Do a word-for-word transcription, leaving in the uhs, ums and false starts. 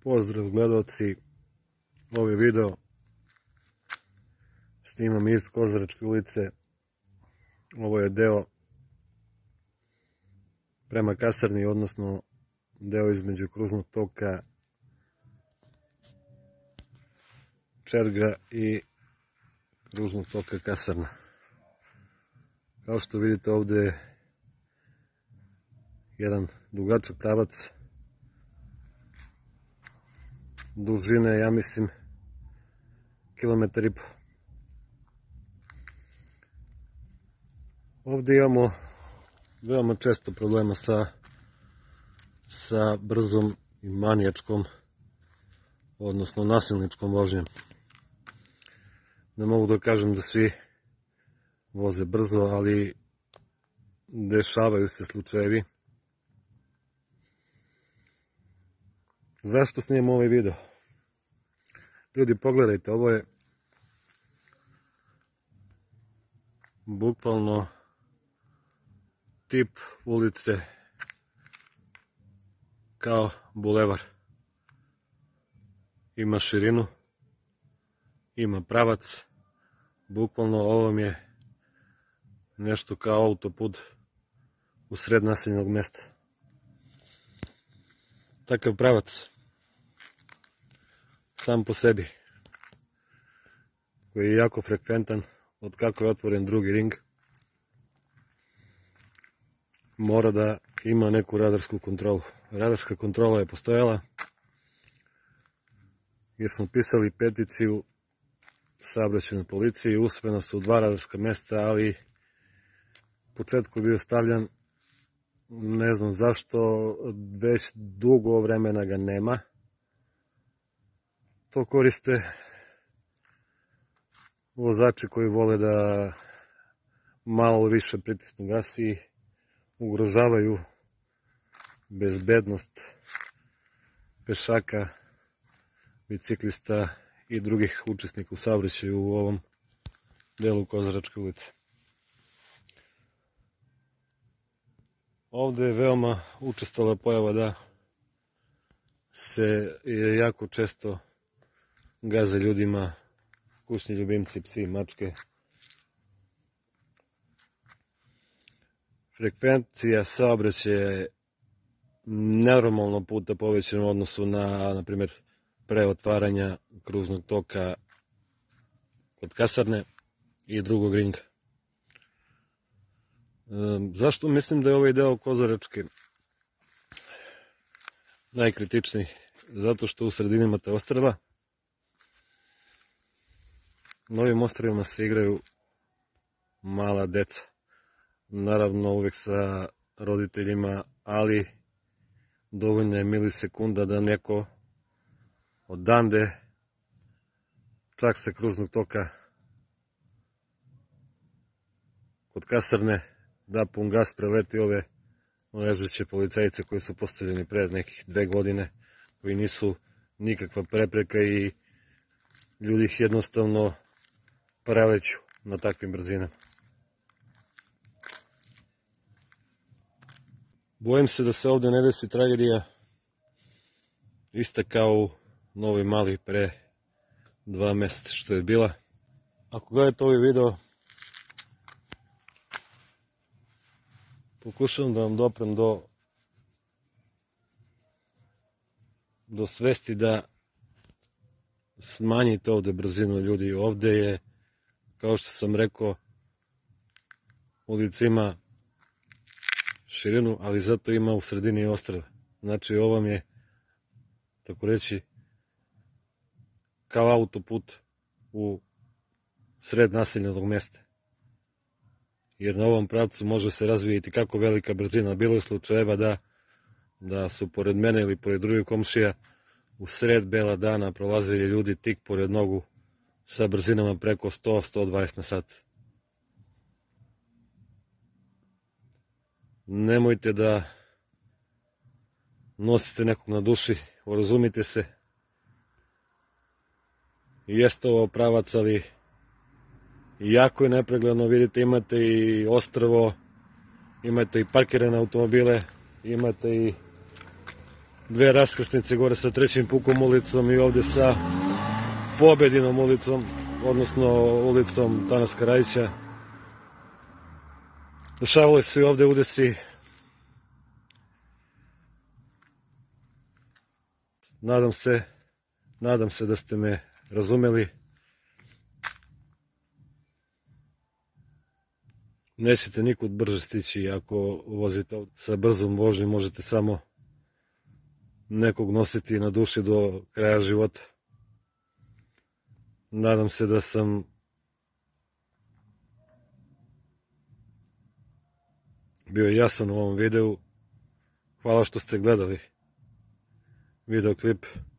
Pozdrav gledalci, ovaj video snimam iz Kozaračke ulice. Ovo je deo prema kasarni, odnosno deo između kružnog toka Čerga i kružnog toka Kasarna. Kao što vidite, ovdje je jedan dugačak pravac dužine, ja mislim, kilometar i po. Ovdje imamo veoma često problema sa, sa brzom i manijačkom, odnosno nasilničkom vožnjom. Ne mogu da kažem da svi voze brzo, ali dešavaju se slučajevi. Zašto snimam ovaj video? Ljudi, pogledajte, ovo je bukvalno tip ulice kao bulevar. Ima širinu, ima pravac, bukvalno ovo mi je nešto kao autoput u sred naseljenog mesta. Takav pravac sam po sebi, koji je jako frekventan od kako je otvoren drugi ring, mora da ima neku radarsku kontrolu. Radarska kontrola je postojala jer smo pisali peticiju saobraćajnoj policiji, usvojena su dva radarska mesta, ali u početku je bio stavljan, ne znam zašto, već dugo vremena ga nema. To koriste vozači koji vole da malo više pritisnu gas i ugrožavaju bezbednost pešaka, biciklista i drugih učesnika u saobraćaju u ovom delu Kozaračke ulice. Ovdje je veoma učestala pojava da se jako često gaze ljudima kućni ljubimci, psi, mačke. Frekvencija saobraćaja je nenormalno puta povećana u odnosu na, na primjer, pre otvaranja kružnog toka kod Kasarne i drugog ringa. Zašto mislim da je ovaj deo Kozaračke najkritičniji? Zato što u sredini imate ostrva. Na ovim ostrvima se igraju mala deca. Naravno uvek sa roditeljima, ali dovoljno je milisekunda da neko odande, čak sa kružnog toka kod Kasarne, da pun gas preleti ove ležeće policajce koji su postavljeni pred nekih dve godine, koji nisu nikakva prepreka i ljudi ih jednostavno preleću na takvim brzinama. Bojim se da se ovdje ne desi tragedija ista kao u Novoj Mali pre dva mjeseca što je bila. Ako gledate ovaj video, pokušavam da vam doprem do do svesti da smanjite ovdje brzinu, ljudi. Ovdje je, kao što sam rekao, ulica ima širinu, ali zato ima u sredini ostrva. Znači ovo vam je, tako reći, kao autoput u sred naseljenog mjesta. Jer na ovom pravcu može se razvijeti kako velika brzina. Bilo je slučajeva da, da su pored mene ili pored drugih komšija u sred bela dana prolazili ljudi tik pored nogu sa brzinama preko sto do sto dvadeset na sat. Nemojte da nosite nekog na duši, urazumite se. Jeste ovo pravac, ali jako je nepregledno. Vidite, imate i ostrvo, imate i parkirane automobile, imate i dve raskrsnice gore sa Trećim pukom ulicom i ovdje sa Pobedinom ulicom, odnosno ulicom Tanaska Rajića. Dešavali su i ovdje udesi. Nadam se, nadam se da ste me razumeli. Nećete nikud brže stići ako vozite sa brzom vožnjom, možete samo nekog nositi na duši do kraja života. Nadam se da sam bio jasan u ovom videu. Hvala što ste gledali videoklip.